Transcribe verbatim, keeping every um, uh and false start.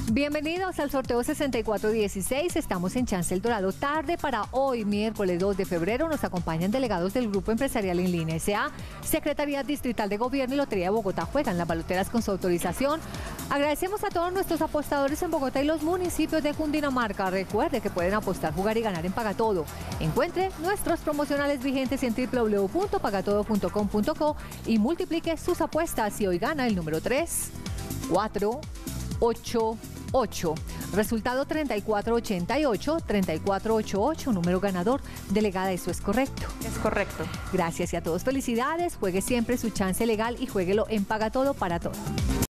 Bienvenidos al sorteo sesenta y cuatro dieciséis. Estamos en Chance El Dorado. Tarde para hoy, miércoles dos de febrero, nos acompañan delegados del Grupo Empresarial En Línea S A, Secretaría Distrital de Gobierno y Lotería de Bogotá. Juegan las baloteras con su autorización. Agradecemos a todos nuestros apostadores en Bogotá y los municipios de Cundinamarca. Recuerde que pueden apostar, jugar y ganar en Pagatodo. Encuentre nuestros promocionales vigentes en w w w punto pagatodo punto com punto co y multiplique sus apuestas. Y hoy gana el número tres, cuatro, ocho, ocho. Resultado treinta y cuatro ochenta y ocho, treinta y cuatro ochenta y ocho, número ganador. Delegada, ¿eso es correcto? Es correcto. Gracias y a todos felicidades. Juegue siempre su chance legal y juéguelo en Pagatodo para todos.